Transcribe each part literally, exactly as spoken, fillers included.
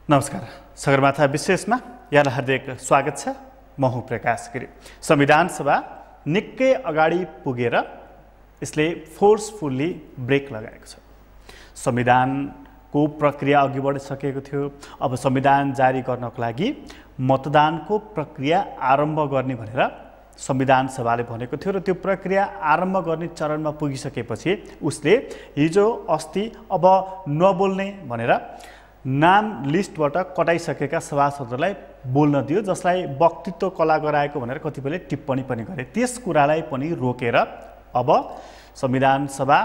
नमस्कार। सगरमाथा विशेषमा यहाँलाई हार्दिक स्वागत छ। म हुँ प्रकाश गिरी। संविधान सभा निकै अगाडि पुगेर यसले फोर्सफुल्ली ब्रेक लगाएको छ। संविधानको प्रक्रिया अघि बढिसकेको थियो। अब संविधान जारी गर्नको लागि मतदानको प्रक्रिया आरम्भ गर्ने भनेर संविधान सभाले भनेको थियो र त्यो प्रक्रिया आरम्भ गर्ने चरणमा पुगिसकेपछि उसले हिजो अस्ति अब नबोल्ने भनेर नाम लिस्टबाट कटाइसकेका सभासदहरूलाई बोल्न दियो, जसलाई वक्तित्व कला गराएको भनेर कतिपयले टिप्पणी पनि गरे। त्यस कुरालाई पनि रोकेर अब संविधान सभा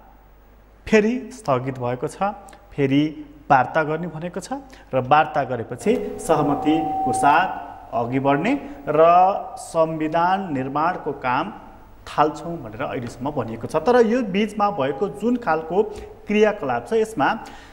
फेरि स्थगित भएको छ, फेरि वार्ता गर्ने भनेको छ र वार्ता गरेपछि सहमतिको साथ अघि बढ्ने र संविधान निर्माणको काम थाल्छौँ भनेर अहिलेसम्म भनिएको छ। तर यो बीचमा भएको जुन खालको क्रियाकलाप छ यसमा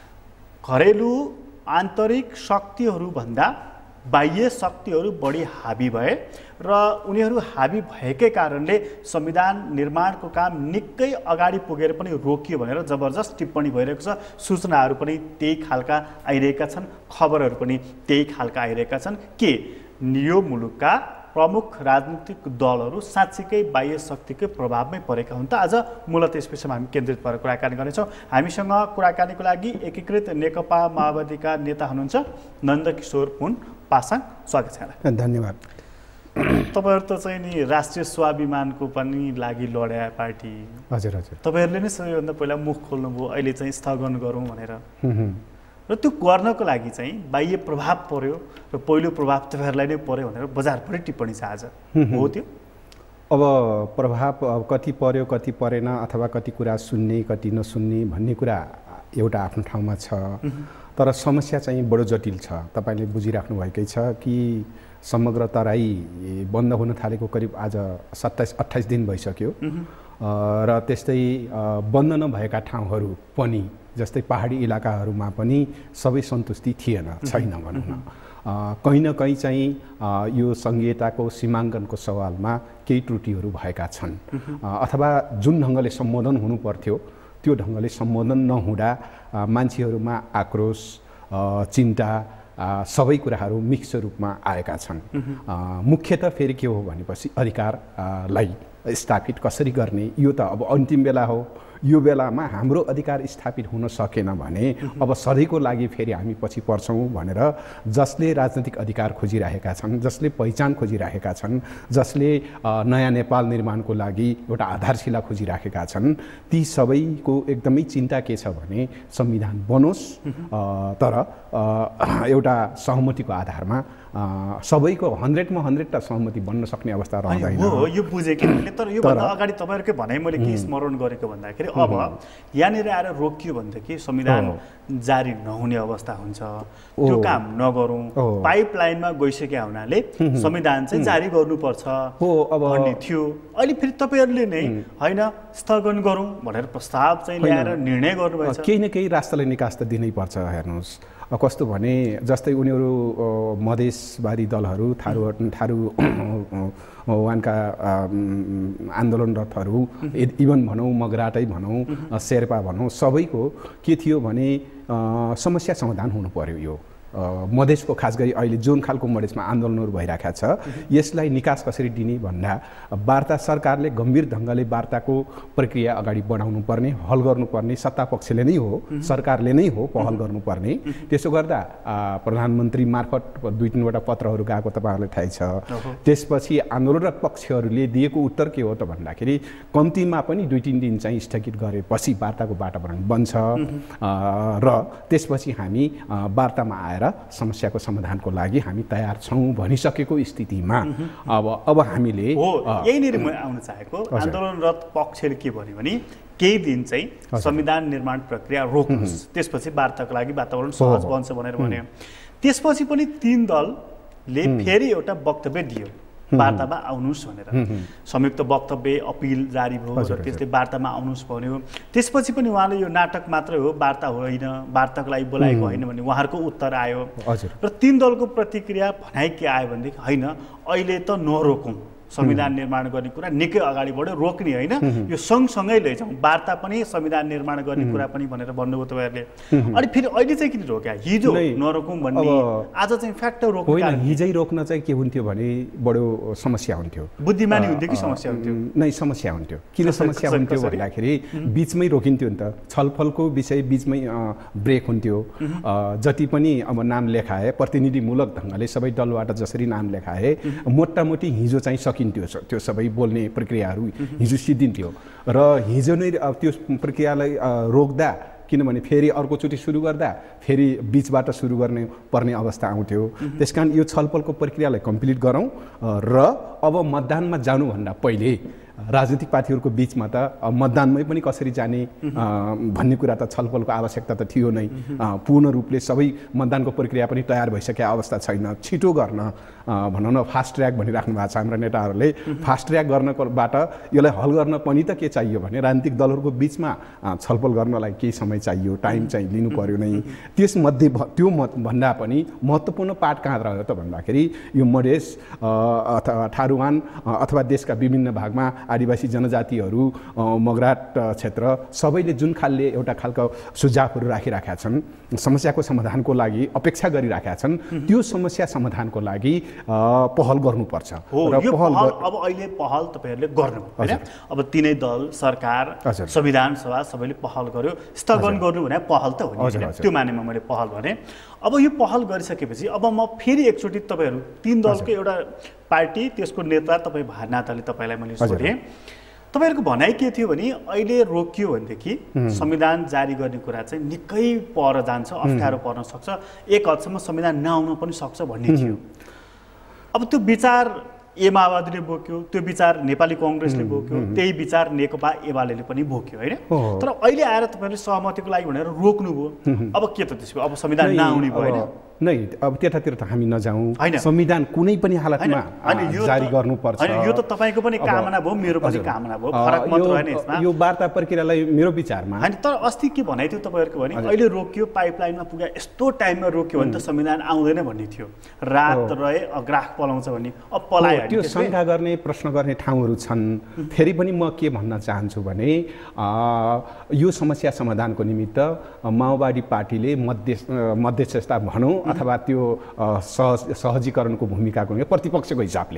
घरेलु आन्तरिक शक्तिहरूभन्दा बाह्य शक्तिहरू बढी हाबी भए र उनीहरू हाबी भएकै कारणले संविधान निर्माणको काम निकै अगाडि पुगेर पनि रोकियो भनेर जबरजस्त टिप्पणी भइरहेको छ। सूचनाहरू पनि त्यही खालका आइरहेका छन्, खबरहरू पनि त्यही खालका आइरहेका छन् कि यो मुलुकका प्रमुख राजनीतिक दलहरू साँच्चीकै बाह्य शक्तिकै प्रभावमै परेका हुन् त। आज मूलतः यस विषयमा हामी केन्द्रित भएर कुराकानी गर्नेछौँ। हामीसँग कुराकानीको लागि एकीकृत नेकपा माओवादीका नेता हुनुहुन्छ नन्दकिशोर पुन पासाङ। स्वागत छ। धन्यवाद। तपाईँहरू त चाहिँ नि राष्ट्रिय स्वाभिमानको पनि लागि लड्या पार्टी। हजुर हजुर। तपाईँहरूले नै सबैभन्दा पहिला मुख खोल्नुभयो अहिले चाहिँ स्थगन गरौँ भनेर, र त्यो गर्नको लागि चाहिँ बाह्य प्रभाव पर्यो र पहिलो प्रभाव तपाईँहरूलाई नै पर्यो भनेर बजारभरि टिप्पणी छ आज, हो त्यो? अब प्रभाव अब कति पर्यो कति परेन अथवा कति कुरा सुन्ने कति नसुन्ने भन्ने कुरा एउटा आफ्नो ठाउँमा छ, तर समस्या चाहिँ बडो जटिल छ। तपाईँले बुझिराख्नु भएकै छ कि समग्र तराई बन्द हुन थालेको करिब आज सत्ताइस अट्ठाइस दिन भइसक्यो र त्यस्तै बन्द नभएका ठाउँहरू पनि जस्तै पहाडी इलाकाहरूमा पनि सबै सन्तुष्टि थिएन, छैन भनौँ न। कहीँ न कहीँ चाहिँ यो सङ्घीयताको सीमाङ्कनको सवालमा केही त्रुटिहरू भएका छन् अथवा जुन ढङ्गले सम्बोधन हुनु पर्थ्यो त्यो ढङ्गले सम्बोधन नहुँदा मान्छेहरूमा आक्रोश, चिन्ता सबै कुराहरू मिक्स रूपमा आएका छन्। मुख्यतः फेरि के हो भनेपछि अधिकारलाई स्थापित कसरी गर्ने, यो त अब अन्तिम बेला हो। यो बेलामा हाम्रो अधिकार स्थापित हुन सकेन भने अब सधैँको लागि फेरि हामी पछि पर्छौँ भनेर जसले राजनैतिक अधिकार खोजिरहेका छन्, जसले पहिचान खोजिरहेका छन्, जसले नयाँ नेपाल निर्माणको लागि एउटा आधारशिला खोजिराखेका छन्, ती सबैको एकदमै चिन्ता के छ भने संविधान बनोस् तर एउटा सहमतिको आधारमा सबैको हन्ड्रेडमा हन्ड्रेडटा सहमति बन्न सक्ने अवस्था रहँदैन। हो, यो बुझेँ कि मैले, तर योभन्दा अगाडि तपाईँहरूकै भनाइ मैले के स्मरण गरेको भन्दाखेरि अब यहाँनिर आएर रोकियो भनेदेखि संविधान जारी नहुने अवस्था हुन्छ, त्यो काम नगरौँ, पाइपलाइनमा गइसकेका हुनाले संविधान चाहिँ जारी गर्नुपर्छ भन्ने थियो। अहिले फेरि तपाईँहरूले नै होइन स्थगन गरौँ भनेर प्रस्ताव चाहिँ ल्याएर निर्णय गर्नुभएछ। केही न केही राष्ट्रलाई निकास त दिनै पर्छ। हेर्नुहोस् कस्तो भने जस्तै उनीहरू मधेसवादी दलहरू थारू थारू वानका आन्दोलनरतहरू इभन भनौँ मगराटै भनौँ शेर्पा भनौँ सबैको के थियो भने समस्या समाधान हुनु पर्यो। यो मधेसको खास गरी अहिले जुन खालको मधेसमा आन्दोलनहरू भइरहेका छ यसलाई निकास कसरी दिने भन्दा वार्ता सरकारले गम्भीर ढङ्गले वार्ताको प्रक्रिया अगाडि बढाउनु पर्ने, हल गर्नुपर्ने सत्ता पक्षले नै हो, सरकारले नै हो पहल गर्नुपर्ने। त्यसो गर्दा प्रधानमन्त्री मार्फत दुई तिनवटा पत्रहरू गएको तपाईँहरूलाई थाहै छ। त्यसपछि आन्दोलनरत पक्षहरूले दिएको उत्तर के हो त भन्दाखेरि कम्तीमा पनि दुई तिन दिन चाहिँ स्थगित गरेपछि वार्ताको वातावरण बन्छ र त्यसपछि हामी वार्तामा आएर समस्याको समाधानको लागि हामी तयार छौँ भनिसकेको स्थितिमा अब अब हामीले हो यहीँनिर म आउन चाहेको आन्दोलनरत पक्षले के भन्यो भने केही दिन चाहिँ संविधान निर्माण प्रक्रिया रोक्नुहोस्, त्यसपछि वार्ताको लागि वातावरण सहज बन्छ भनेर भन्यो। त्यसपछि पनि तीन दलले फेरि एउटा वक्तव्य दियो वार्तामा आउनुहोस् भनेर। संयुक्त वक्तव्य अपिल जारी भयो र त्यसले वार्तामा आउनुहोस् भन्यो। त्यसपछि पनि उहाँले यो नाटक मात्रै हो, वार्ता होइन, वार्ताको लागि बोलाएको होइन भन्ने उहाँहरूको उत्तर आयो। र तीन दलको प्रतिक्रिया भनाइ के आयो भनेदेखि होइन अहिले त नरोकौँ, संविधान निर्माण गर्ने कुरा निकै अगाडि बढ्यो, रोक्ने होइन, यो सँगसँगै लैजाउँ, वार्ता पनि संविधान निर्माण गर्ने कुरा पनि भनेर भन्नुभयो तपाईँहरूले। अनि फेरि अहिले चाहिँ किन रोक्या? हिजो नरोकौँ भन्ने आज चाहिँ फ्याक्ट रोक्नु होइन। हिजै रोक्न चाहिँ के हुन्थ्यो भने बडो समस्या हुन्थ्यो, बुद्धिमानी हुन्थ्यो कि समस्या हुन्थ्यो? नै समस्या हुन्थ्यो। किन समस्या हुन्थ्यो भन्दाखेरि बिचमै रोकिन्थ्यो नि त, छलफलको विषय बिचमै ब्रेक हुन्थ्यो। जति पनि अब नाम लेखाए प्रतिनिधिमूलक ढङ्गले सबै दलबाट जसरी नाम लेखाए मोटामोटी हिजो चाहिँ सकिन्थ्यो, त्यो सबै बोल्ने प्रक्रियाहरू हिजो सिद्धिन्थ्यो। र हिजो नै त्यो प्रक्रियालाई रोक्दा, किनभने फेरि अर्कोचोटि सुरु गर्दा फेरि बिचबाट सुरु गर्ने पर्ने अवस्था आउँथ्यो। त्यसकारण यो छलफलको प्रक्रियालाई कम्प्लिट गरौँ र अब मतदानमा जानुभन्दा पहिले राजनीतिक पार्टीहरूको बिचमा त मतदानमै पनि कसरी जाने भन्ने कुरा त छलफलको आवश्यकता त थियो नै। पूर्ण रूपले सबै मतदानको प्रक्रिया पनि तयार भइसकेको अवस्था छैन। छिटो गर्न भनौँ न फास्ट ट्र्याक भनिराख्नु भएको छ हाम्रा नेताहरूले। फास्ट ट्र्याक गर्नबाट यसलाई हल गर्न पनि त के चाहियो भने राजनीतिक दलहरूको बिचमा छलफल गर्नलाई केही समय चाहियो, टाइम चाहिँ लिनु पर्यो नै। त्यसमध्ये त्यो भन्दा पनि महत्त्वपूर्ण पाठ कहाँ रह्यो त भन्दाखेरि यो मधेस अथवा थारुवान अथवा देशका विभिन्न भागमा आदिवासी जनजातिहरू, मगराट क्षेत्र सबैले जुन खालले एउटा खालको सुझावहरू राखिराखेका छन्, समस्याको समाधानको लागि अपेक्षा गरिराखेका छन्, त्यो समस्या समाधानको लागि पहल गर्नुपर्छ। र पहल अब अहिले पहल तपाईँहरूले गर्नु होइन? अब तिनै दल, सरकार, संविधान सभा सबैले पहल गर्यो। स्थगन गर्नु भने पहल त हो नि, त्यो मानेमा मैले पहल भने। अब यो पहल गरिसकेपछि अब म फेरि एकचोटि तपाईँहरू तीन दलको एउटा पार्टी, त्यसको नेता तपाईँ भए नाताले तपाईँलाई मैले सोधेँ, तपाईँहरूको भनाइ के थियो भने अहिले रोकियो भनेदेखि संविधान जारी गर्ने कुरा चाहिँ निकै पर जान्छ, अप्ठ्यारो पर्न सक्छ, एक हदसम्म संविधान नआउन पनि सक्छ भन्ने थियो। अब त्यो विचार ए माओवादीले बोक्यो, त्यो विचार नेपाली कङ्ग्रेसले बोक्यो, त्यही विचार नेकपा एमाले पनि बोक्यो होइन? तर अहिले आएर तपाईँहरूले सहमतिको लागि भनेर रोक्नुभयो। अब के त त्यसको अब संविधान नआउने भयो होइन? नै अब त्यतातिर त हामी नजाउँ, संविधान कुनै पनि हालतमा जारी गर्नुपर्छ। यो त तपाईँको पनि कामना भयो, मेरो पनि कामना भयो, फरक मात्र होइन यसमा। यो वार्ता प्रक्रियालाई मेरो विचारमा होइन, तर अस्ति के भनाइ थियो तपाईँहरूको भने अहिले रोकियो, पाइपलाइनमा पुग्यो, यस्तो टाइममा रोक्यो भने त संविधान आउँदैन भन्ने थियो, रात रहे ग्राफ पलाउँछ भन्ने। अब पलायो, त्यो शङ्का गर्ने प्रश्न गर्ने ठाउँहरू छन्। फेरि पनि म के भन्न चाहन्छु भने यो समस्या समाधानको निमित्त माओवादी पार्टीले मध्य मध्यस्थता भनौँ अथवा त्यो सहज सहजीकरणको भूमिकाको प्रतिपक्षको हिसाबले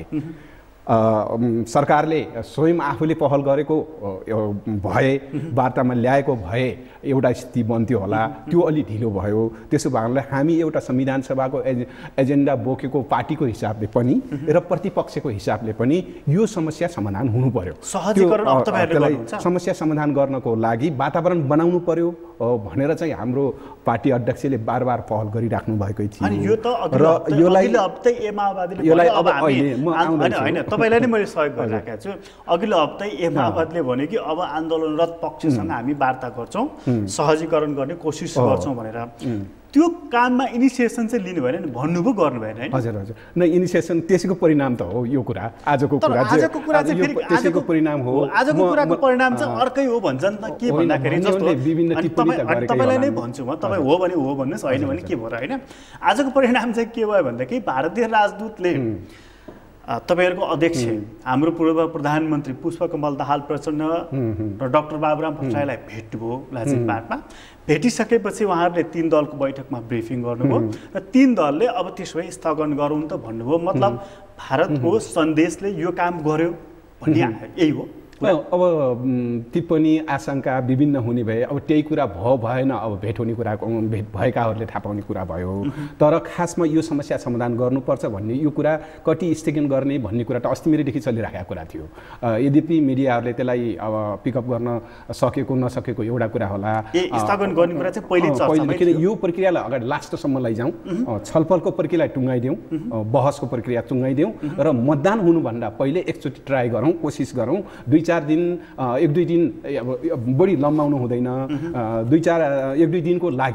सरकारले स्वयं आफूले पहल गरेको भए, वार्तामा ल्याएको भए एउटा स्थिति बन्थ्यो होला, त्यो अलि ढिलो भयो। त्यसो भएकोले हामी एउटा संविधान सभाको एजे एजेन्डा बोकेको पार्टीको हिसाबले पनि र प्रतिपक्षको हिसाबले पनि यो समस्या समाधान हुनु पर्यो। सहजीकरण समस्या समाधान गर्नको लागि वातावरण बनाउनु पर्यो भनेर चाहिँ हाम्रो पार्टी अध्यक्षले बार बार पहल गरिराख्नु भएकै थियो। र यसलाई यसलाई अब अहिले म आउँदैछु तपाईँलाई नै मैले सहयोग गरिराखेको छु। अघिल्लो हप्तै ए माओवादीले भन्यो कि अब आन्दोलनरत पक्षसँग हामी वार्ता गर्छौँ, सहजीकरण गर्ने कोसिस गर्छौँ भनेर। त्यो काममा इनिसिएसन चाहिँ लिनु भएन नि, भन्नुभयो गर्नु भएन होइन? हजुर हजुर, न इनिसिएसन त्यसको परिणाम त हो यो कुरा, आजको कुरा आजको कुरा चाहिँ फेरि त्यसको परिणाम हो। आजको कुराको परिणाम चाहिँ अर्कै हो भन्छन् त। के भन्दाखेरि जस्तो तपाईँलाई नै भन्छु म, तपाईँ हो भने हो भन्नुहोस्, होइन भने के भयो र होइन? आजको परिणाम चाहिँ के भयो भन्दाखेरि भारतीय राजदूतले तपाईँहरूको अध्यक्ष हाम्रो पूर्व प्रधानमन्त्री पुष्पकमल दाहाल प्रचण्ड र डाक्टर बाबुराम भट्टराईलाई भेट्नुभयो लाजिमबाटमा। भेटिसकेपछि उहाँहरूले तीन दलको बैठकमा ब्रिफिङ गर्नुभयो र तीन दलले अब त्यसो भए स्थगन गरौँ त भन्नुभयो। मतलब भारतको सन्देशले यो काम गर्यो भन्ने यही हो। अब टिप्पणी आशंका विभिन्न हुने भए अब त्यही कुरा भयो भएन, अब भेट हुने कुरा भेट भएकाहरूले थाहा पाउने कुरा भयो। तर खासमा यो समस्या समाधान गर्नुपर्छ भन्ने यो कुरा कति स्थगन गर्ने भन्ने कुरा त अस्ति मेरैदेखि चलिरहेको कुरा थियो। यद्यपि मिडियाहरूले त्यसलाई अब पिकअप गर्न सकेको नसकेको एउटा कुरा होला। स्थगन गर्ने कुरा चाहिँ पहिले किन यो प्रक्रियालाई अगाडि लास्टसम्म लैजाउँ, छलफलको प्रक्रियालाई टुङ्गाइदिउँ, बहसको प्रक्रिया टुङ्गाइदिउँ र मतदान हुनुभन्दा पहिले एकचोटि ट्राई गरौँ, कोसिस गरौँ। दुई चार दिन एक दुई दिन अब बढी लम्बाउनु हुँदैन, दुई चार एक दुई दिनको लागि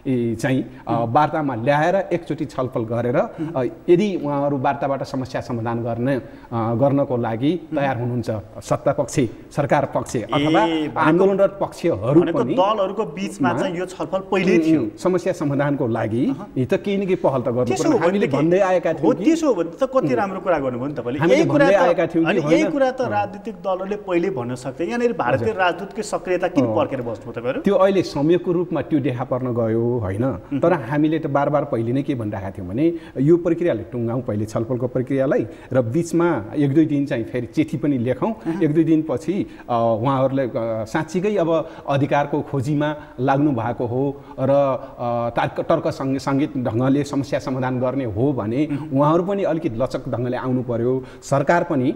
चाहिँ वार्तामा ल्याएर एकचोटि छलफल गरेर यदि उहाँहरू वार्ताबाट समस्या समाधान गर्ने गर्नको लागि तयार हुनुहुन्छ सत्ता पक्ष सरकार पक्ष अथवा आन्दोलनरत पक्षहरू पनि दलहरूको बीचमा चाहिँ यो छलफल पहिल्यै थियो समस्या समाधानको लागि त केही न केही पहल त गर्नुपर्छ हामीले भन्दै आएका थियौँ त्यसो हो भने त कति राम्रो कुरा गर्नुभयो नि तपाईँले यही कुरा आएका थियौँ अनि यही कुरा त राजनीतिक दलहरूले पहिले भन्न सक्थे यहाँनिर भारतीय राजदूतको सक्रियता किन पर्खेर बस्नु तपाईँहरू त्यो अहिले संयोगको रूपमा त्यो देखा पर्न गयो होइन तर हामीले त बार बार पहिले नै के भनिरहेका थियौँ भने यो प्रक्रियाले टुङ्गाउँ पहिले छलफलको प्रक्रियालाई र बिचमा एक दुई दिन चाहिँ फेरि चिठी पनि लेखौँ एक दुई दिनपछि उहाँहरूले साँच्चीकै अब अधिकारको खोजीमा लाग्नु भएको हो र तर्क तर्क सङ्गीत ढङ्गले समस्या समाधान गर्ने हो भने उहाँहरू पनि अलिकति लचक ढङ्गले आउनु पर्यो सरकार पनि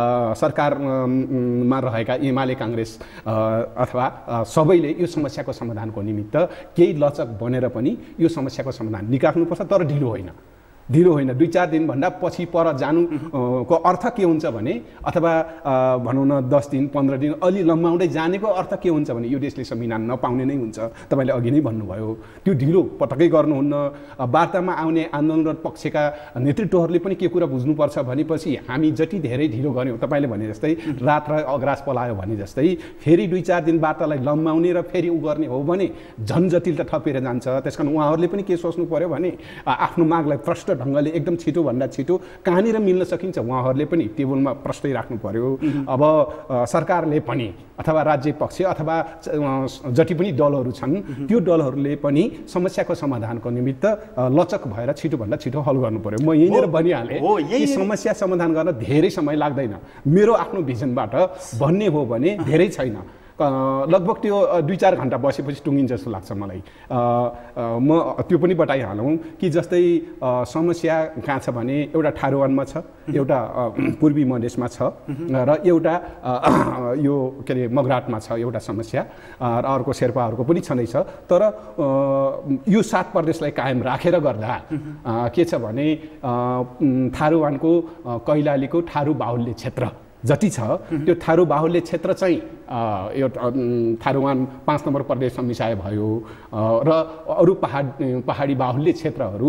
सरकारमा रहेका एमाले काङ्ग्रेस अथवा सबैले यो समस्याको समाधानको निमित्त केही लचक बनेर पनि यो समस्याको समाधान निकाल्नुपर्छ तर ढिलो होइन ढिलो होइन दुई चार दिनभन्दा पछि पर जानुको अर्थ के हुन्छ भने अथवा भनौँ न दस दिन पन्ध्र दिन अलि लम्बाउँदै जानेको अर्थ के हुन्छ भने यो देशले संविधान नपाउने नै हुन्छ तपाईँले अघि नै भन्नुभयो त्यो ढिलो पटक्कै गर्नुहुन्न वार्तामा आउने आन्दोलनरत पक्षका नेतृत्वहरूले पनि के कुरा बुझ्नुपर्छ भनेपछि हामी जति धेरै ढिलो गऱ्यौँ तपाईँले भने जस्तै रात र अग्रास पलायो भने जस्तै फेरि दुई चार दिन वार्तालाई लम्बाउने र फेरि उ गर्ने हो भने झन् जटिलता थपेर जान्छ त्यस कारण उहाँहरूले पनि के सोच्नु पर्यो भने आफ्नो मागलाई प्रश्न ढङ्गले एकदम छिटोभन्दा छिटो कहाँनिर मिल्न सकिन्छ उहाँहरूले पनि टेबलमा प्रश्नै राख्नु पर्यो अब सरकारले पनि अथवा राज्य पक्ष अथवा जति पनि दलहरू छन् त्यो दलहरूले पनि समस्याको समाधानको निमित्त लचक भएर छिटोभन्दा छिटो हल गर्नु पर्यो म यहीँनिर भनिहालेँ यी समस्या समाधान गर्न धेरै समय लाग्दैन मेरो आफ्नो भिजनबाट भन्ने हो भने धेरै छैन लगभग त्यो दुई चार घन्टा बसेपछि टुङ्गिन्छ जस्तो लाग्छ मलाई म त्यो पनि बताइहालौँ कि जस्तै समस्या कहाँ छ भने एउटा ठारुवानमा छ एउटा पूर्वी मधेसमा छ र एउटा यो के अरे मगराटमा छ एउटा समस्या र अर्को शेर्पाहरूको पनि छँदैछ तर यो सात प्रदेशलाई कायम राखेर गर्दा के छ भने थारुवानको कैलालीको थारू बाहुल्य क्षेत्र जति छ त्यो थारू बाहुल्य क्षेत्र चाहिँ यो थारुवान पाँच नम्बर प्रदेशमा मिसाए भयो र अरू पहाड पहाडी बाहुल्य क्षेत्रहरू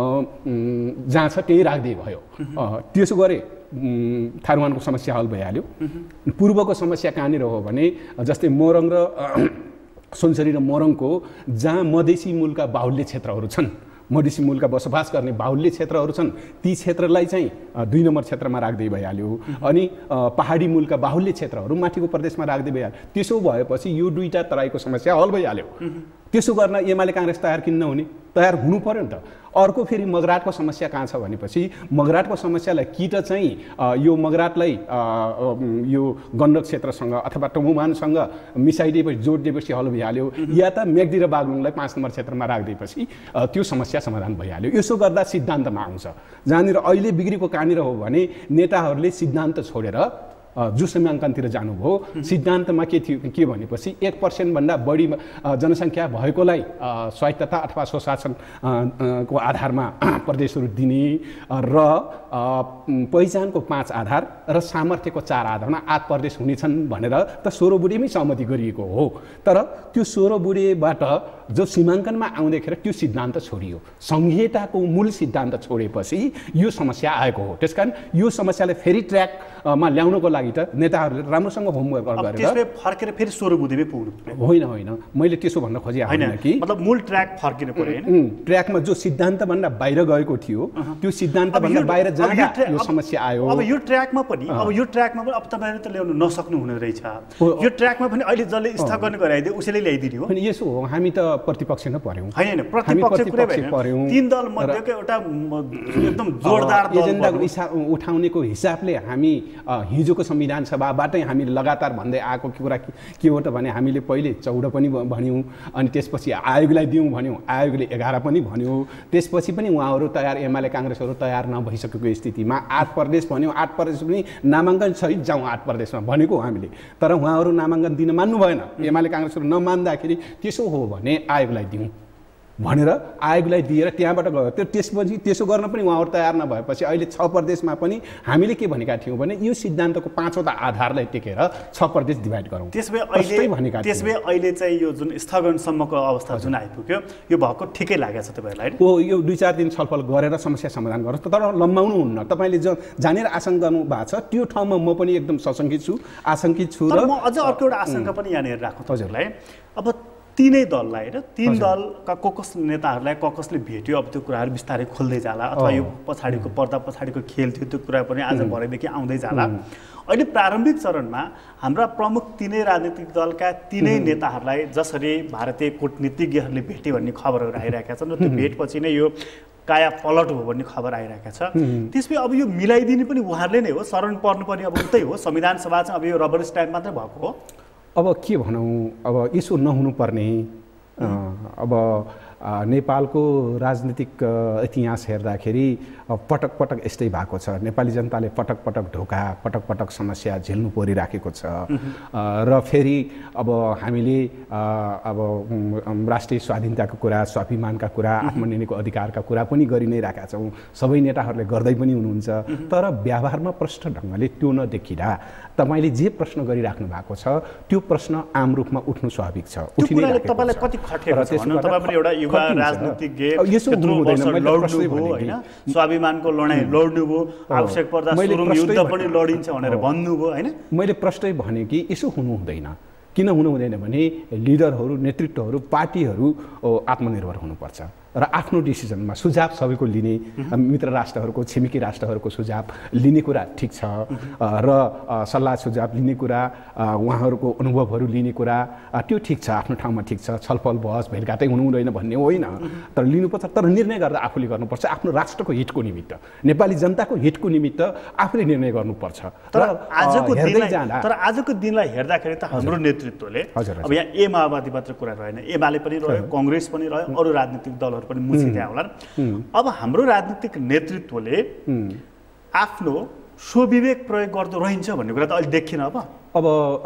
जहाँ छ त्यही राख्दै भयो त्यसो गरे थारुवानको समस्या हल भइहाल्यो पूर्वको समस्या कहाँनिर हो भने जस्तै मोरङ र सुनसरी र मोरङको जहाँ मधेसी मूलका बाहुल्य क्षेत्रहरू छन् मधेसी मूलका बसोबास गर्ने बाहुल्य क्षेत्रहरू छन् ती क्षेत्रलाई चाहिँ दुई नम्बर क्षेत्रमा राख्दै भइहाल्यो अनि पहाडी मूलका बाहुल्य क्षेत्रहरू माथिको प्रदेशमा राख्दै भइहाल्यो त्यसो भएपछि यो दुईटा तराईको समस्या हल भइहाल्यो त्यसो गर्न एमाले काङ्ग्रेस तयार किन नहुने तयार हुनु पर्यो नि त अर्को फेरि मगराटको समस्या कहाँ छ भनेपछि मगराटको समस्यालाई कि त चाहिँ यो मगराटलाई यो गण्डक क्षेत्रसँग अथवा तमुमानसँग मिसाइदिएपछि जोडिदिएपछि हल भइहाल्यो या त मेग्दी र बागलुङलाई पाँच नम्बर क्षेत्रमा राखिदिएपछि त्यो समस्या समाधान भइहाल्यो यसो गर्दा सिद्धान्तमा आउँछ जहाँनिर अहिले बिग्रेको कहाँनिर हो भने नेताहरूले सिद्धान्त छोडेर जो सीमाङ्कनतिर जानुभयो सिद्धान्तमा के थियो के भनेपछि एक पर्सेन्टभन्दा बढी जनसङ्ख्या भएकोलाई स्वायत्तता अथवा स्वशासन को आधारमा प्रदेशहरू दिने र पहिचानको पाँच आधार र सामर्थ्यको चार आधारमा आठ प्रदेश हुनेछन् भनेर त सोह्र बुढेमै सहमति गरिएको हो तर त्यो सोह्र बुढेबाट जो सीमाङ्कनमा आउँदाखेरि त्यो सिद्धान्त छोडियो सङ्घीयताको मूल सिद्धान्त छोडेपछि यो समस्या आएको हो त्यसकारण यो समस्यालाई फेरि ट्र्याकमा ल्याउनको लागि त नेताहरूले राम्रोसँग होमवर्क गरेर त्यसले फर्केर फेरि सोह्र बुधेमै पुग्नु होइन होइन मैले त्यसो भन्न खोजेँ होइन कि मतलब मूल ट्र्याक फर्किनु पर्यो हैन ट्र्याकमा जो सिद्धान्तभन्दा बाहिर गएको थियो त्यो सिद्धान्तभन्दा बाहिर जाँदा यो समस्या आयो अब यो ट्र्याकमा पनि अब यो ट्र्याकमा पनि अब तपाईहरुले त ल्याउन नसक्नु हुने रहेछ यो ट्र्याकमा पनि अहिले जसले स्थापना गराइदियो उसैले ल्याइदिने हो अनि यसो हो हामी त प्रतिपक्ष नै पर्यौं हैन हैन प्रतिपक्ष कुरै भएन तीन दल मध्येको एउटा एकदम जोरदार दल एजेन्डा उठाउनेको हिसाबले हामी हिजोको संविधान सभाबाटै हामीले लगातार भन्दै आएको कुरा के हो त भने हामीले पहिले चौध पनि भन्यौं अनि त्यसपछि आयोगलाई दिउँ भन्यौं आयोगले एघार पनि भन्यो त्यसपछि पनि उहाँहरू तयार एमाले काङ्ग्रेसहरू तयार नभइसकेको स्थितिमा आठ प्रदेश भन्यौं आठ प्रदेश पनि नामाङ्कन सहित जाउँ आठ प्रदेशमा भनेको हामीले तर उहाँहरू नामाङ्कन दिन मान्नु भएन एमाले काङ्ग्रेसहरू नमान्दाखेरि त्यसो हो भने आयोगलाई दिउँ भनेर आयोगलाई दिएर त्यहाँबाट गयो। त्यो त्यसपछि त्यसो गर्न पनि उहाँहरू तयार नभएपछि अहिले छ प्रदेशमा पनि हामीले के भनेका थियौँ भने यो सिद्धान्तको पाँचवटा आधारलाई टेकेर छ प्रदेश डिभाइड गरौँ। त्यसभए अहिले त्यसभए अहिले चाहिँ यो जुन स्थगनसम्मको अवस्था जुन आइपुग्यो यो भएको ठिकै लागेको छ तपाईँहरूलाई? हो, यो दुई चार दिन छलफल गरेर समस्या समाधान गर्नुहोस्, तर लम्बाउनु हुन्न। तपाईँले जो जानेर आशंका गर्नु भएको छ त्यो ठाउँमा म पनि एकदम सशङ्कित छु, आशंकित छु। र म अझ अर्को एउटा आशंका पनि यहाँनिर राख्नु हजुरलाई। अब तीनै दललाई होइन तीन दलका कोकस नेताहरूलाई ककसले भेट्यो, अब त्यो कुराहरू बिस्तारै खोल्दै जाला अथवा यो पछाडिको पर्दा पछाडिको खेल थियो त्यो कुरा पनि आज भरेदेखि आउँदै जाला। अहिले प्रारम्भिक चरणमा हाम्रा प्रमुख तीनै राजनीतिक दलका तीनै नेताहरूलाई जसरी भारतीय कूटनीतिज्ञहरूले भेटे भन्ने खबरहरू आइरहेका छन् र त्यो भेटपछि नै यो काया पलट हो भन्ने खबर आइरहेका छ। त्यसपछि अब यो मिलाइदिने पनि उहाँहरूले नै हो, शरण पर्नु पनि अब उतै हो, संविधान सभा चाहिँ अब यो रबर स्ट्याम्प मात्रै भएको हो। अब के भनौँ, अब यसो नहुनुपर्ने अब नेपालको राजनीतिक इतिहास हेर्दाखेरि पटक पटक यस्तै भएको छ। नेपाली जनताले पटक पटक ढोका पटक पटक समस्या झेल्नु परिराखेको छ र फेरि अब हामीले अब राष्ट्रिय स्वाधीनताको कुरा, स्वाभिमानका कुरा, आत्मनिर्णयको अधिकारका कुरा पनि गरि नै रहेका छौँ, सबै नेताहरूले गर्दै पनि हुनुहुन्छ। तर व्यवहारमा प्रष्ट ढङ्गले त्यो नदेखिँदा तपाईँले जे प्रश्न गरिराख्नु भएको छ त्यो प्रश्न आम रूपमा उठ्नु स्वाभाविक छ, उठि नै रहेको छ। तपाईँलाई कति खटेको छ भन्नु? तपाईँ पनि एउटा युवा राजनीतिज्ञ, यत्रो वर्ष लड्नुभयो होइन, स्वाभिमानको लडाइँ लड्नुभयो, आवश्यक पर्दा सुरुङ युद्ध पनि लडिन्छ भनेर भन्नुभयो होइन। मैले प्रष्टै भने कि यसो हुनु हुँदैन। किन हुनु हुँदैन भने लिडरहरू, नेतृत्वहरू, पार्टीहरू आत्मनिर्भर हुनुपर्छ र आफ्नो डिसिजनमा सुझाव सबैको लिने, मित्र राष्ट्रहरूको, छिमेकी राष्ट्रहरूको सुझाव लिने कुरा ठिक छ र सल्लाह सुझाव लिने कुरा, उहाँहरूको अनुभवहरू लिने कुरा त्यो ठिक छ, आफ्नो ठाउँमा ठिक छ। छलफल बहस भेटघाटै हुनु हुँदैन भन्ने होइन, तर लिनुपर्छ। तर निर्णय गर्दा आफूले गर्नुपर्छ, आफ्नो राष्ट्रको हितको निमित्त, नेपाली जनताको हितको निमित्त आफूले निर्णय गर्नुपर्छ। तर आजको दिनलाई तर आजको दिनलाई हेर्दाखेरि त हाम्रो नेतृत्वले अब यहाँ ए माओवादी मात्र कुरा रहेन, एमाले पनि रह्यो, कङ्ग्रेस पनि रह्यो, अरू राजनीतिक दलहरू पनि मुछिँदै आउलान्। अब हाम्रो राजनीतिक नेतृत्वले आफ्नो स्वविवेक प्रयोग गर्दो रहन्छ भन्ने कुरा त अहिले देखिन। अब अब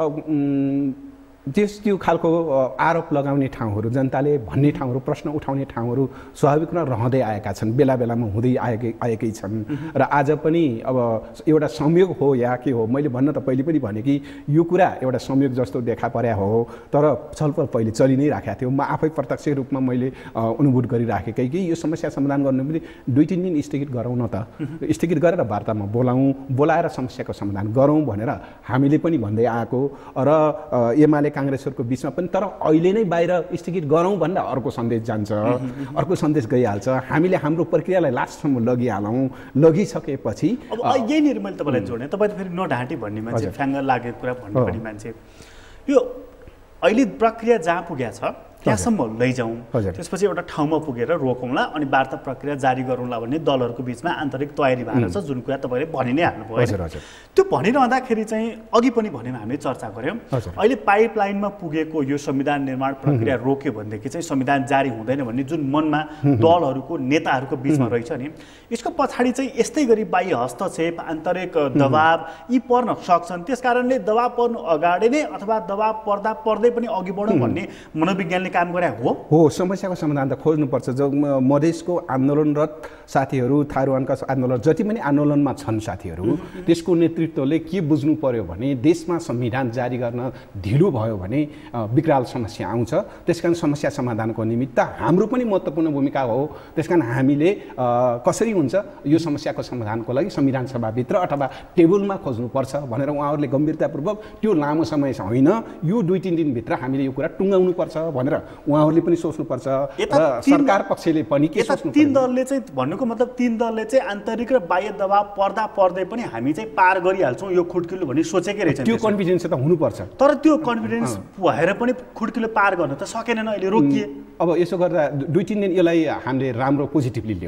त्यस त्यो खालको आरोप लगाउने ठाउँहरू, जनताले भन्ने ठाउँहरू, प्रश्न उठाउने ठाउँहरू स्वाभाविक रूपमा रहँदै आएका छन्, बेला बेलामा हुँदै आएकै आएकै छन्। र आज पनि अब एउटा संयोग हो या के हो, मैले भन्न त पहिले पनि भने कि यो कुरा एउटा संयोग जस्तो देखा परेको हो, तर छलफल पहिले चलि नै राखेको थियो। म आफै प्रत्यक्ष रूपमा मैले अनुभूत गरिराखेकै कि यो समस्या समाधान गर्नु पनि दुई तिन दिन स्थगित गरौँ न त, स्थगित गरेर वार्तामा बोलाउँ, बोलाएर समस्याको समाधान गरौँ भनेर हामीले पनि भन्दै आएको र एमाले काङ्ग्रेसहरूको बिचमा पनि। तर अहिले नै बाहिर स्थगित गरौँ भन्दा अर्को सन्देश जान्छ, अर्को सन्देश गइहाल्छ। हामीले हाम्रो प्रक्रियालाई लास्टसम्म लगिहालौँ, लगिसकेपछि अब यहीँनिर मैले तपाईँलाई जोडेँ, तपाईँ त फेरि नढाँटी भन्ने मान्छे, फ्याङ्ग लागेको कुरा भन्ने पनि मान्छे। यो अहिले प्रक्रिया जहाँ पुगेको छ त्यहाँसम्म लैजाउँ, त्यसपछि एउटा ठाउँमा पुगेर रोकौँला अनि वार्ता प्रक्रिया जारी गरौँला भन्ने दलहरूको बिचमा आन्तरिक तयारी भएको छ, जुन कुरा तपाईँले भनि नै हाल्नुभयो। त्यो भनिरहँदाखेरि चाहिँ अघि पनि भन्यौँ, हामीले चर्चा गऱ्यौँ, अहिले पाइपलाइनमा पुगेको यो संविधान निर्माण प्रक्रिया रोक्यो भनेदेखि चाहिँ संविधान जारी हुँदैन भन्ने जुन मनमा दलहरूको नेताहरूको बिचमा रहेछ नि, यसको पछाडि चाहिँ यस्तै गरी बाह्य हस्तक्षेप, आन्तरिक दबाव यी पर्न सक्छन्। त्यस कारणले दबाव पर्नु अगाडि नै अथवा दबाव पर्दा पर्दै पनि अघि बढौँ भन्ने मनोविज्ञानले काम गरे हो हो समस्याको समाधान त खोज्नुपर्छ। जो मधेसको आन्दोलनरत साथीहरू, थारूवानका आन्दोलन जति पनि आन्दोलनमा छन् साथीहरू, त्यसको नेतृत्वले के बुझ्नु पर्यो भने देशमा संविधान जारी गर्न ढिलो भयो भने विकराल समस्या आउँछ। त्यसकारण समस्या समाधानको निमित्त हाम्रो पनि महत्त्वपूर्ण भूमिका हो। त्यसकारण हामीले कसरी हुन्छ यो समस्याको समाधानको लागि संविधान सभाभित्र अथवा टेबलमा खोज्नुपर्छ भनेर उहाँहरूले गम्भीरतापूर्वक त्यो लामो समय होइन, यो दुई तिन दिनभित्र हामीले यो कुरा टुङ्गाउनुपर्छ भनेर उहाँहरूले पनि सोच्नुपर्छ र सरकार पक्षले पनि के सोच्नु पर्छ। तीन दलले चाहिँ भन्नुको मतलब तीन दलले चाहिँ आन्तरिक र बाह्य दबाव पर्दा पर्दै पनि हामी चाहिँ पार गरिहाल्छौँ यो खुड्किलो भन्ने सोचेकै रहेछ। त्यो कन्फिडेन्स त हुनुपर्छ, तर त्यो कन्फिडेन्स भएर पनि खुड्किलो पार गर्न त सकेनन्, अहिले रोकिए। अब यसो गर्दा दुई तिन दिन यसलाई हामीले राम्रो पोजिटिभली ल्याउँ।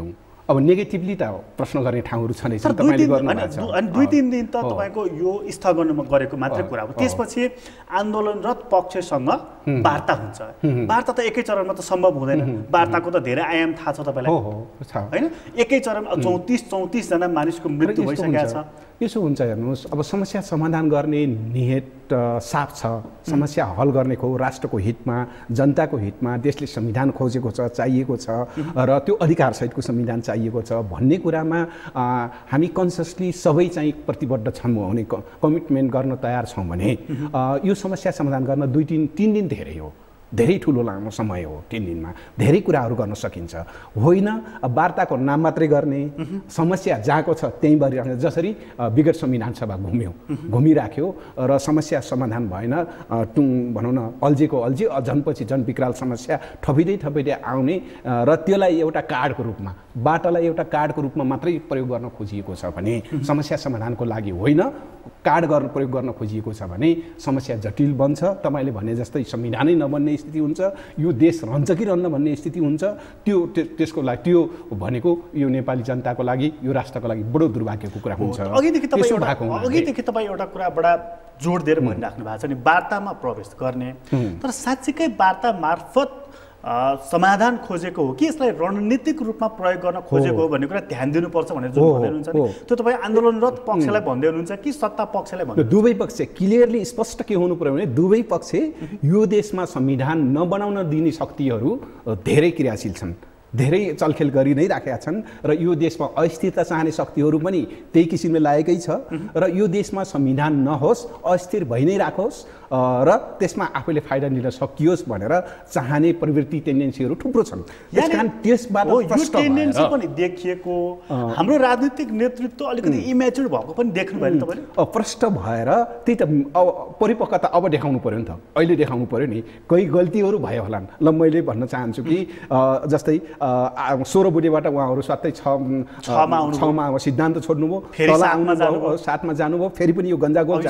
अब नेगेटिभली त प्रश्न गर्ने ठाउँहरू छन् सर दुई दिन अनि दुई तीन दिन त तपाईको यो स्थगनमा गरेको मात्रै कुरा हो त्यसपछि आन्दोलनरत पक्षसँग वार्ता हुन्छ वार्ता त एकै चरणमा त सम्भव हुँदैन वार्ताको त धेरै आयाम थाहा छ तपाईलाई हो हो छ हैन एकै चरणमा चौंतीस चौंतीस जना मानिसको मृत्यु भइसकेको छ यसो हुन्छ हेर्नुहोस् अब समस्या समाधान गर्ने नियत साफ छ समस्या हल गर्ने हो राष्ट्रको हितमा जनताको हितमा देशले संविधान खोजेको छ चाहिएको छ र त्यो अधिकार सहितको संविधान चाहिएको छ भन्ने कुरामा हामी कन्सियसली सबै चाहिँ प्रतिबद्ध छौँ भने कमिटमेन्ट गर्न तयार छौँ भने यो समस्या समाधान गर्न दुई दिन तीन दिन धेरै हो धेरै ठुलो लामो समय हो तीन दिनमा धेरै कुराहरू गर्न सकिन्छ होइन वार्ताको नाम मात्रै गर्ने समस्या जहाँको छ त्यहीँ गरिराख्ने जसरी विगत संविधान सभा घुम्यो घुमिराख्यो र समस्या समाधान भएन टुङ भनौँ न अल्झेको अल्झी झनपछि झन विकराल समस्या थपिँदै थपिँदै आउने र त्यसलाई एउटा कार्डको रूपमा बाटालाई एउटा कार्डको रूपमा मात्रै प्रयोग गर्न खोजिएको छ भने समस्या समाधानको लागि होइन कार्ड गर्न प्रयोग गर्न खोजिएको छ भने समस्या जटिल बन्छ तपाईले भने जस्तै संविधानै नबन्ने स्थिति हुन्छ यो देश रहन्छ कि रहन्न भन्ने स्थिति हुन्छ त्यो त्यसको लागि त्यो भनेको यो नेपाली जनताको लागि यो राष्ट्रको लागि बडो दुर्भाग्यको कुरा हुन्छ अघिदेखि तपाई एउटा अघिदेखि तपाई एउटा कुरा बडा जोड दिएर भनिराख्नु भएको छ नि वार्तामा प्रवेश गर्ने तर साच्चै वार्ता मार्फत समाधान खोजेको हो कि यसलाई रणनीतिक रूपमा प्रयोग गर्न खोजेको हो भन्ने कुरा ध्यान दिनुपर्छ भनेर जुन भन्दै हुनुहुन्छ नि त्यो तपाईँ आन्दोलनरत पक्षलाई भन्दै हुनुहुन्छ कि सत्ता पक्षलाई भन्दै दुवै पक्ष क्लियरली स्पष्ट के हुनु पर्यो भने दुवै पक्ष यो देशमा संविधान नबनाउन दिने शक्तिहरू धेरै क्रियाशील छन् धेरै चलखेल गरि नै राखेका छन् र यो देशमा अस्थिरता चाहने शक्तिहरू पनि त्यही किसिमले लागेकै छ र यो देशमा संविधान नहोस् अस्थिर भइ नै राखोस् र त्यसमा आफैले फाइदा लिन सकियोस् भनेर चाहने प्रवृत्ति टेन्डेन्सीहरू थुप्रो छन् त्यसकारण त्यसबाट यो टेन्डेन्सी पनि देखिएको हाम्रो राजनीतिक नेतृत्व अलिकति इम्याच्योर भएको पनि देख्नु भयो नि तपाईले प्रष्ट भएर त्यही त परिपक्वता अब देखाउनु पर्यो नि त अहिले देखाउनु पर्यो नि कही गल्तीहरू भयो होलान् ल मैले भन्न चाहन्छु कि जस्तै सोह्र बुढेबाट उहाँहरू सत्तै छमा अब सिद्धान्त छोड्नुभयो तल आउनुभयो सातमा जानुभयो फेरि पनि यो गन्जा गोल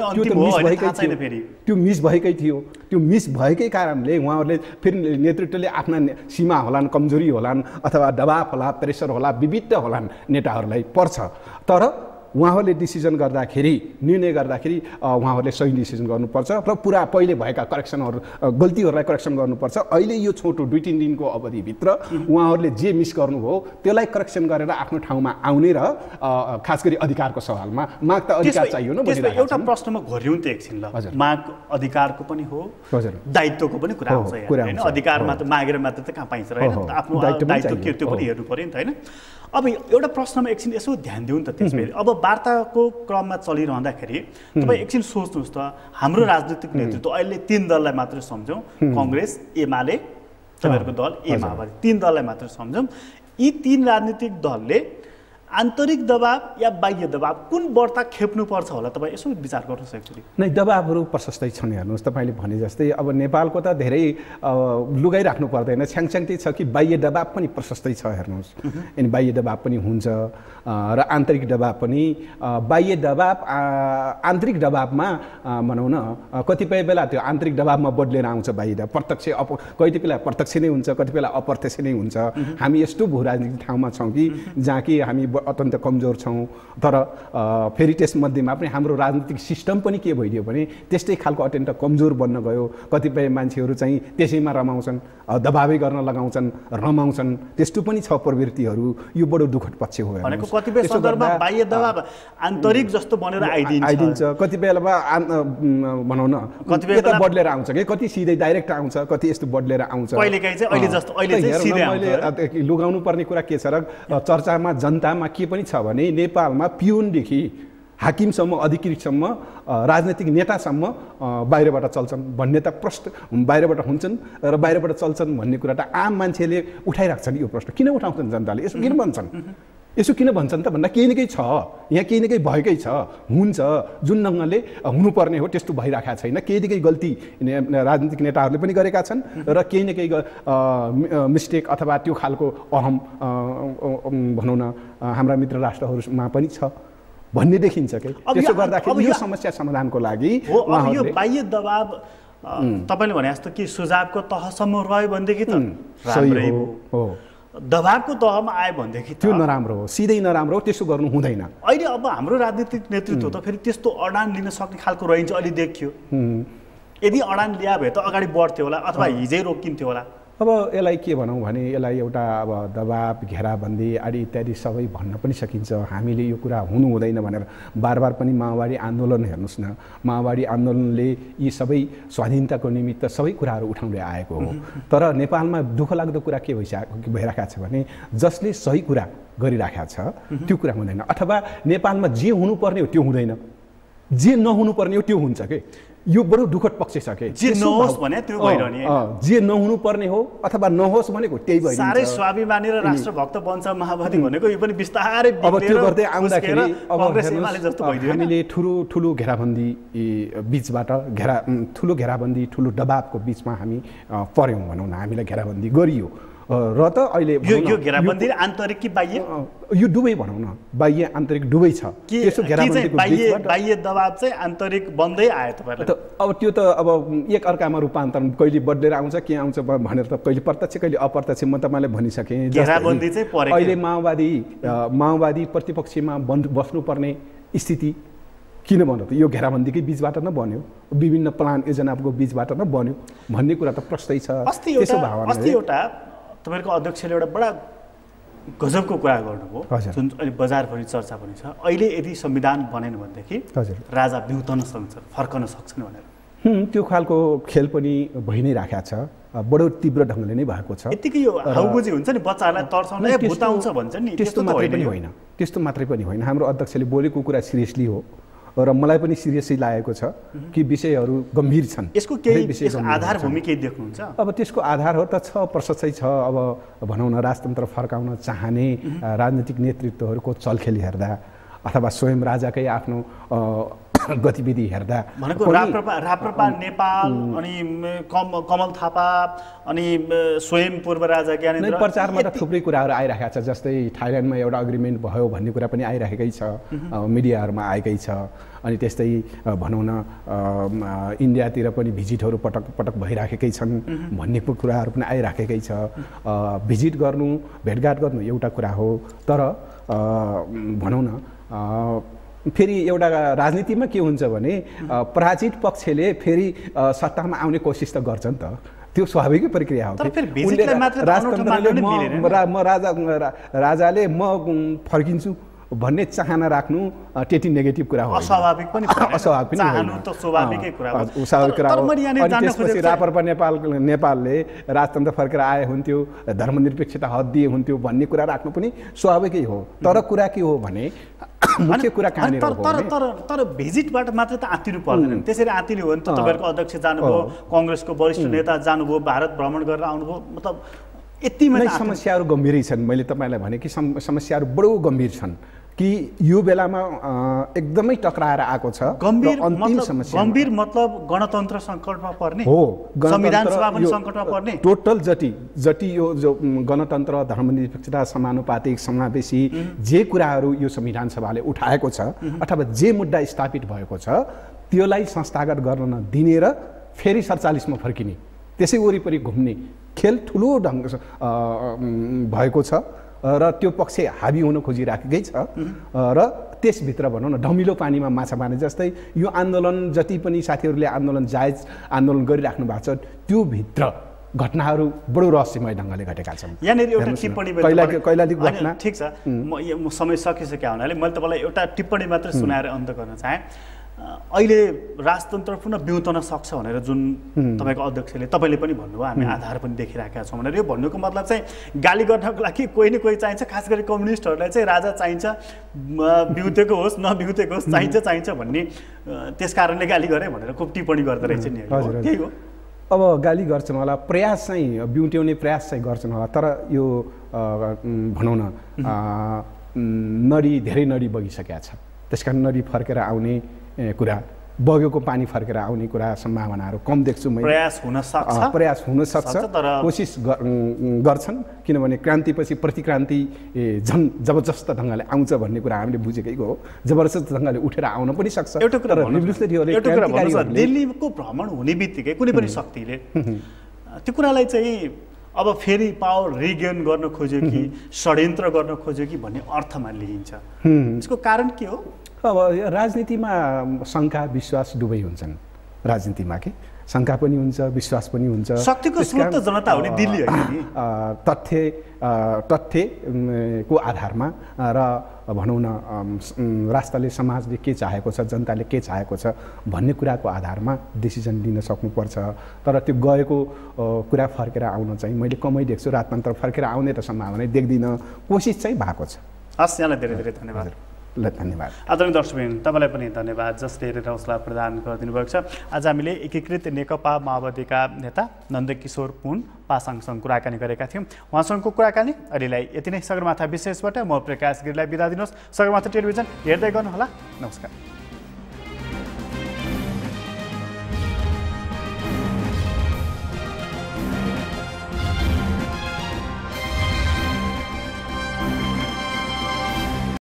त्यो मिस भएकै थियो त्यो मिस भएकै कारणले उहाँहरूले फेरि नेतृत्वले आफ्ना सीमा होलान् कमजोरी होलान् अथवा दबाव होला प्रेसर होला विविध होलान् नेताहरूलाई पर्छ तर उहाँहरूले डिसिजन गर्दाखेरि निर्णय गर्दाखेरि उहाँहरूले सही डिसिजन गर्नुपर्छ र पुरा पहिले भएका करेक्सनहरू गल्तीहरूलाई करेक्सन गर्नुपर्छ अहिले यो छोटो दुई तिन दिनको अवधिभित्र उहाँहरूले जे मिस गर्नुभयो त्यसलाई करेक्सन गरेर आफ्नो ठाउँमा आउने र खास गरी अधिकारको सवालमा माग त अधिकार चाहियो न एउटा प्रश्नमा घोर्यौँ त एकछिन ल माग अधिकारको पनि हो दायित्वको पनि कुरा आउँछ हैन अधिकारमा त मागेर मात्र त कहाँ पाइन्छ र हैन आफ्नो दायित्व के त्यो पनि हेर्नु पर्यो नि त हैन अब एउटा प्रश्नमा एकछिन यसो ध्यान दिउँ त त्यसपछि अब वार्ताको क्रममा चलिरहँदाखेरि तपाईँ एकछिन सोच्नुहोस् त हाम्रो राजनीतिक नेतृत्व अहिले तीन दललाई मात्र सम्झौँ कांग्रेस एमाले तपाईँहरूको दल ए माओवादी तीन दललाई मात्र सम्झौँ यी तीन राजनीतिक दलले आन्तरिक दबाव या बाह्य दबाव कुन बढ्ता खेप्नुपर्छ होला तपाईँ यसो विचार गर्नुहोस् एकचोटि नै दबावहरू प्रशस्तै छन् हेर्नुहोस् तपाईँले भने जस्तै अब नेपालको त धेरै लुगाइराख्नु पर्दैन छ्याङछ्याङतै छ कि बाह्य दबाव पनि प्रशस्तै छ हेर्नुहोस् अनि बाह्य दबाव पनि हुन्छ र आन्तरिक दबाव पनि बाह्य दबाव आन्तरिक दबावमा भनौँ न कतिपय बेला त्यो आन्तरिक दबावमा बदलेर आउँछ बाह्य दबाव प्रत्यक्ष अप कति बेला प्रत्यक्ष नै हुन्छ कति बेला अप्रत्यक्ष नै हुन्छ हामी यस्तो भू राजनीतिक ठाउँमा छौँ कि जहाँ कि हामी अत्यन्त कमजोर छौँ तर फेरि त्यसमध्येमा पनि हाम्रो राजनीतिक सिस्टम पनि के भइदियो भने त्यस्तै खालको अत्यन्त कमजोर बन्न गयो कतिपय मान्छेहरू चाहिँ त्यसैमा रमाउँछन् दबावै गर्न लगाउँछन् रमाउँछन् त्यस्तो पनि छ प्रवृत्तिहरू यो बडो दुःखद पक्ष हो भनेको कतिपय सन्दर्भमा बाह्य दबाव आन्तरिक जस्तो बनेर आइदिन्छ आइदिन्छ कति बेलामा भनौँ न कति बेला बदलेर आउँछ कि कति सिधै डाइरेक्ट आउँछ कति यस्तो बदलेर आउँछ कहिलेकाहीँ चाहिँ अहिले जस्तो अहिले चाहिँ सिधै आउँछ लुगाउनु पर्ने कुरा के छ र चर्चामा जनतामा के पनि छ भने नेपालमा पिउनदेखि हाकिमसम्म अधिकृतसम्म राजनीतिक नेतासम्म बाहिरबाट चल्छन् भन्ने त प्रश्न बाहिरबाट हुन्छन् र बाहिरबाट चल्छन् भन्ने कुरा त आम मान्छेले उठाइराख्छन् यो प्रश्न किन उठाउँछन् जनताले यसो किन भन्छन् यसो किन भन्छन् त भन्दा केही न केही छ यहाँ केही न केही भएकै छ हुन्छ जुन ढङ्गले हुनुपर्ने हो त्यस्तो भइरहेको छैन केही न केही गल्ती राजनीतिक नेताहरूले पनि गरेका छन् र केही न केही मिस्टेक अथवा त्यो खालको अहम भनौँ न हाम्रा मित्र राष्ट्रहरूमा पनि छ भन्ने देखिन्छ कि त्यसो गर्दाखेरि यो समस्या समाधानको लागि यो बाह्य दबाव तपाईँले भने जस्तो कि सुझावको तहसम्म रह्यो भनेदेखि त राम्रै हो दबावको तहमा आयो भनेदेखि त्यो नराम्रो हो, सिधै नराम्रो हो, त्यसो गर्नु हुँदैन। अहिले अब हाम्रो राजनीतिक नेतृत्व त फेरि त्यस्तो अडान लिन सक्ने खालको रहन्छ अहिले देखियो। यदि अडान लिया भए त अगाडि बढ्थ्यो होला अथवा हिजै रोकिन्थ्यो होला। अब यसलाई के भनौँ भने यसलाई एउटा अब दबाब, घेराबन्दी आदि इत्यादि सबै भन्न पनि सकिन्छ। हामीले यो कुरा हुनु हुँदैन भनेर बार बार पनि माओवादी आन्दोलन हेर्नुहोस् न, माओवादी आन्दोलनले यी सबै स्वाधीनताको निमित्त सबै कुराहरू उठाउँदै आएको हो। तर नेपालमा दुःख लाग्दो कुरा के भइसकेको भइरहेको छ भने जसले सही कुरा गरिराखेको छ त्यो कुरा हुँदैन, अथवा नेपालमा जे हुनुपर्ने हो त्यो हुँदैन, जे नहुनुपर्ने हो त्यो हुन्छ के। यो बडो दुःखद पक्ष छ के। जे नहोस् भने त्यो भइरहने, जे नहुनु पर्ने हो अथवा नहोस् भनेको त्यही भइरहन्छ। सारै स्वाभिमानी र राष्ट्रभक्त बन्छ माओवादी भनेको यो पनि बिस्तारै अब त्यो गर्दै आउँदाखेरि अब जस्तो भइदियो। हामीले ठुलो ठुलो घेराबन्दी बीचबाट घेरा ठुलो घेराबन्दी ठुलो दबावको बीचमा हामी पर्यौँ भनौँ न, हामीलाई घेराबन्दी गरियो र त अहिले यो यो घेराबन्दी आन्तरिक कि बाह्य, यो दुवै भनौँ न, बाह्य आन्तरिक दुवै छ। त्यसो घेराबन्दीको बीचबाट बाह्य दबाव चाहिँ आन्तरिक बन्दै आयो तपाईहरुलाई। त अब त्यो त अब एक अर्कामा रूपान्तरण कहिले बदलेर आउँछ के आउँछ भनेर त कहिले प्रत्यक्ष कहिले अप्रत्यक्ष म तपाईँलाई भनिसकेँ। घेराबन्दी चाहिँ परेको अहिले माओवादी माओवादी प्रतिपक्षमा बन्द बस्नुपर्ने स्थिति किन भन्नु त यो घेराबन्दीकै बीचबाट न बन्यो, विभिन्न प्लान योजनाको बीचबाट न बन्यो भन्ने कुरा त प्रष्टै छ। त्यसो भावना अस्ति एउटा तपाईहरुको अध्यक्षले एउटा बडा गजबको कुरा गर्नुभयो जुन अहिले बजारभरि चर्चा पनि छ। अहिले यदि संविधान बनेन भनेदेखि राजा बिउतन सक्छन्, फर्कन सक्छन् भनेर। त्यो खालको खेल पनि भइ नै राखेको छ, बडो तीव्र ढङ्गले नै भएको छ। यतिकै यो हाउबुजी हुन्छ नि बच्चाहरूलाई तर्साउने भुताउँछ भन्छ नि, त्यस्तो मात्रै पनि होइन, त्यस्तो मात्रै पनि होइन। हाम्रो अध्यक्षले बोलेको कुरा सिरियसली हो र मलाई पनि सिरियसली लागेको छ कि विषयहरू गम्भीर छन्। यसको केही विषय आधार भूमि केही देख्नुहुन्छ? अब त्यसको आधार हो त छ, प्रशस्तै छ। अब भनौँ न राजतन्त्र फर्काउन चाहने राजनीतिक नेतृत्वहरूको चलखेल हेर्दा अथवा स्वयं राजाकै आफ्नो गतिविधि हेर्दा भनेको राप्रपा राप्रपा नेपाल अनि कम कमल थापा अनि स्वयं पूर्व राजा ज्ञानेन्द्र प्रचारमा त थुप्रै कुराहरू आइरहेको छ। जस्तै थाइल्यान्डमा एउटा अग्रिमेन्ट भयो भन्ने कुरा पनि आइरहेकै छ, मिडियाहरूमा आएकै छ। अनि त्यस्तै भनौँ न इन्डियातिर पनि भिजिटहरू पटक पटक भइराखेकै छन् भन्ने कुराहरू पनि आइराखेकै छ। भिजिट गर्नु, भेटघाट गर्नु एउटा कुरा हो, तर भनौँ न फेरि एउटा राजनीतिमा के हुन्छ भने पराजित पक्षले फेरि सत्तामा आउने कोसिस त गर्छ नि त, त्यो स्वाभाविक प्रक्रिया हो। राजतन्त्रले म राजा राजाले म फर्किन्छु भन्ने चाहना राख्नु त्यति नेगेटिभ कुरा हो, अस्वाभाविक पनि अस्वाभाविक पनि चाहनु त स्वाभाविकै कुरा हो, स्वाभाविक कुरा हो। अनि त्यसपछि राप्रपा नेपाल नेपालले राजतन्त्र फर्केर आए हुन्थ्यो, धर्मनिरपेक्षता हद्दिए हुन्थ्यो भन्ने कुरा राख्नु पनि स्वाभाविकै हो। तर कुरा के हो भने मुख्य कुरा कहाँनिर हो तर तर तर भिजिटबाट मात्रै त आत्तिनु पर्दैन। त्यसरी आत्तिनु हो नि त तपाईँहरूको अध्यक्ष जानुभयो, कङ्ग्रेसको वरिष्ठ नेता जानुभयो, भारत भ्रमण गरेर आउनुभयो, मतलब यतिमै समस्याहरू गम्भीरै छन्। मैले तपाईँलाई भने कि समस्याहरू बडो गम्भीर छन् कि यो बेलामा एकदमै टक्राएर आएको छ। गम्भीर अन्तिम समस्या, गम्भीर मतलब गणतन्त्र सङ्कटमा पर्ने हो, संविधान सभा पनि सङ्कटमा पर्ने, टोटल जति जति यो जो गणतन्त्र, धर्मनिरपेक्षता, समानुपातिक, समावेशी जे कुराहरू यो संविधान सभाले उठाएको छ अथवा जे मुद्दा स्थापित भएको छ त्यसलाई संस्थागत गर्न नदिने र फेरि सडचालिसमा फर्किने, त्यसै वरिपरि घुम्ने खेल ठुलो ढङ्ग भएको छ र त्यो पक्ष हाबी हुन खोजिराखेकै छ। र त्यसभित्र भनौँ न ढमिलो पानीमा माछा मार्ने जस्तै यो आन्दोलन जति पनि साथीहरूले आन्दोलन जायज आन्दोलन गरिराख्नु भएको छ त्यो भित्र घटनाहरू बडो रहस्यमय ढङ्गले घटेका छन्। यहाँनिर एउटा टिप्पणी कैलाली घटना ठिक छ, म समय सकिसक्यो हुनाले मैले तपाईँलाई एउटा टिप्पणी मात्र सुनाएर अन्त गर्न चाहेँ। अहिले राजतन्त्र पुनः बिउतन सक्छ भनेर जुन तपाईँको अध्यक्षले तपाईँले पनि भन्नुभयो, हामी आधार पनि देखिरहेका छौँ भनेर, यो भन्नुको मतलब चाहिँ गाली गर्नको लागि कोही न कोही चाहिन्छ, खास गरी कम्युनिस्टहरूलाई चाहिँ राजा चाहिन्छ, बिउतेको होस् नबिउतेको होस् चाहिन्छ चाहिन्छ भन्ने, त्यस कारणले गाली गरे भनेर खुब टिप्पणी गर्दो रहेछ नि, त्यही हो। अब गाली गर्छन् होला, प्रयास चाहिँ बिउट्याउने प्रयास चाहिँ गर्छन् होला, तर यो भनौँ न नडी धेरै नडी बगिसकेका छ, त्यस कारण नडी फर्केर आउने कुरा, बगेको पानी फर्केर आउने कुरा सम्भावनाहरू कम देख्छु मैले। प्रयास हुन सक्छ, प्रयास हुन सक्छ, कोसिस गर्छन्, किनभने क्रान्तिपछि प्रतिक्रान्ति झन् जबरजस्त ढङ्गले आउँछ भन्ने कुरा हामीले बुझेकै हो। जबरजस्त ढङ्गले उठेर आउन पनि सक्छ। एउटा कुरा दिल्लीको भ्रमण हुने बित्तिकै कुनै पनि शक्तिले त्यो कुरालाई चाहिँ अब फेरि पावर रिगेन गर्न खोज्यो कि षड्यन्त्र गर्न खोज्यो कि भन्ने अर्थमा लिइन्छ। यसको कारण के हो? अब राजनीतिमा शङ्का विश्वास दुवै हुन्छन्। राजनीतिमा के शङ्का पनि हुन्छ, विश्वास पनि हुन्छ। शक्तिको स्रोत त जनता हो नि, दिल्ली होइन नि। तथ्य तथ्यको आधारमा र भनौँ न राष्ट्रले समाजले के चाहेको छ, जनताले के चाहेको छ भन्ने कुराको आधारमा डिसिजन लिन सक्नुपर्छ। तर त्यो गएको कुरा फर्केर आउन चाहिँ मैले कमै देख्छु। राजतन्त्र फर्केर आउने त सम्भावना देख्दिनँ, कोसिस चाहिँ भएको छ। हस्, यहाँलाई धेरै धेरै धन्यवाद। ल धन्यवाद। आदरणीय दर्शकबिन, तपाईँलाई पनि धन्यवाद जसले हेरेर हौसला प्रदान गरिदिनु भएको छ। आज हामीले एकीकृत नेकपा माओवादीका नेता नन्दकिशोर पुन पासाङसँग कुराकानी गरेका थियौँ। उहाँसँगको कुराकानी अहिलेलाई यति नै। सगरमाथा विशेषबाट म प्रकाश गिरीलाई बिदा दिनुहोस्। सगरमाथा टेलिभिजन हेर्दै गर्नुहोला। नमस्कार।